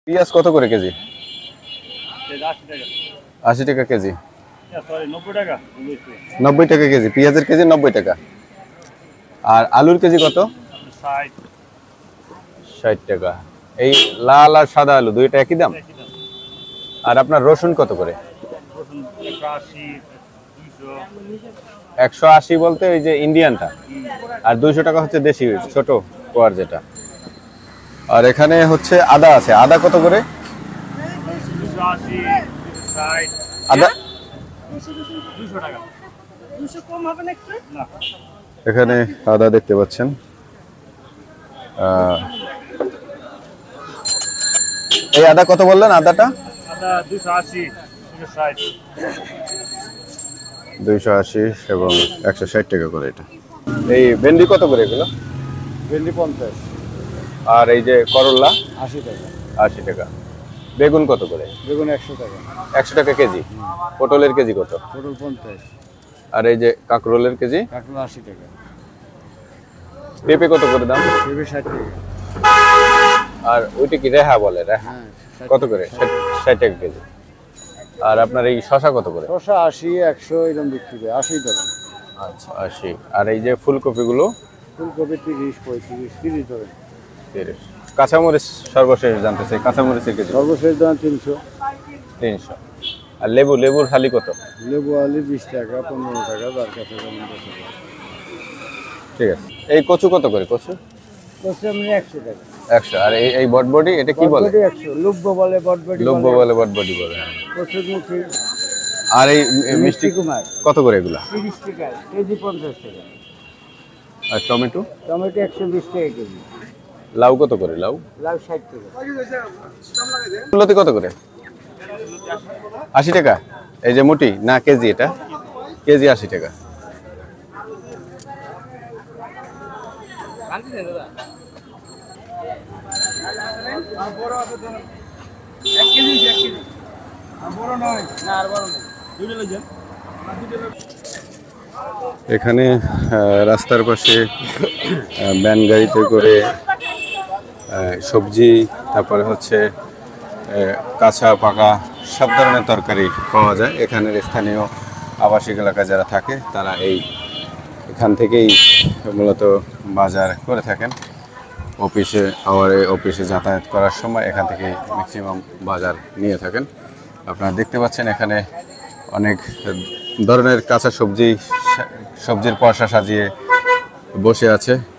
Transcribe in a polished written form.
পেঁয়াজ কত করে কেজি? 80 টাকা কেজি। 90 টাকা কেজি, পেঁয়াজের কেজি 90 টাকা। আর আলুর কেজি কত? 60 টাকা। এই লাল আর সাদা আলু দুইটা একই দাম? আর আপনার রসুন কত করে? 180 বলতে ওই যে ইন্ডিয়ানটা, আর 200 টাকা হচ্ছে দেশি ছোট কোয়ার যেটা। আর এখানে হচ্ছে আদা আছে, আদা কত করে? আদা এখানে আদা দেখতে পাচ্ছেন। এই আদা কত বললেন? আদাটা 280 এবং 160 টাকা করে এটা। এই ভেন্ডি কত করে এগুলো? ভেন্ডি 50। আর এই যে করলা 80 টাকা। 80 টাকা। বেগুন কত করে? বেগুন 100 টাকা। 100 টাকা কেজি। পটলের কেজি কত? পটল 50। আর এই যে কাঁকরোলের কেজি? কাঁকরোল 80 টাকা। পেঁপে কত করে দাম? পেঁপে 60 টাকা। আর ওইটা কি রেহা বলে? রেহা হ্যাঁ, কত করে? 60 টাকা কেজি। আর আপনার এই শশা কত করে? শসা 80, 100 এরকম বিক্রি করে। 80 টাকা। আচ্ছা 80। আর এই যে ফুলকপিগুলো? ফুলকপি 30, 35, 30 ধরে। 30। কাঁচামরিচ সর্বশেষ জানতে চাই, কাঁচামরিচের কেজি? সর্বশেষ দাম 300। 300। আর লেবুর হালি কত? লেবু আলি 20 টাকা, 15 টাকা, যার কাছে যেমন পছন্দ। ঠিক আছে। এই কচু কত করে? কচু কচু এমনি 100 টাকা। 100। আর এই বটবডি এটা কি বলে? বটবডি 100, লুব্ব বলে, বটবডি লব্ব বলে, বটবডি বলে। কচুরমুখী। আর এই মিষ্টি কুমার কত করে এগুলা? 30 টাকা কেজি, 50 টাকা। আর টমেটো? টমেটো 120 টাকা কেজি। লাউ কত করে? লাউ 60 টাকা। ফুলকপি কত করে? 80 টাকা। এই যে মুটি না কেজি? এটা কেজি 80 টাকা। এখানে রাস্তার পাশে ভ্যান গাড়িতে করে সবজি, তারপরে হচ্ছে কাঁচা পাকা সব ধরনের তরকারি পাওয়া যায়। এখানের স্থানীয় আবাসিক এলাকায় যারা থাকে তারা এখান থেকেই মূলত বাজার করে থাকেন। অফিসে যাতায়াত করার সময় এখান থেকে ম্যাক্সিমাম বাজার নিয়ে থাকেন। আপনারা দেখতে পাচ্ছেন এখানে অনেক ধরনের কাঁচা সবজির পয়সা সাজিয়ে বসে আছে।